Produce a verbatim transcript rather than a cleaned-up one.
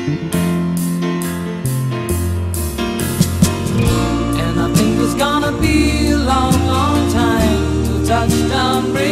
And I think it's gonna be a long, long time till touchdown.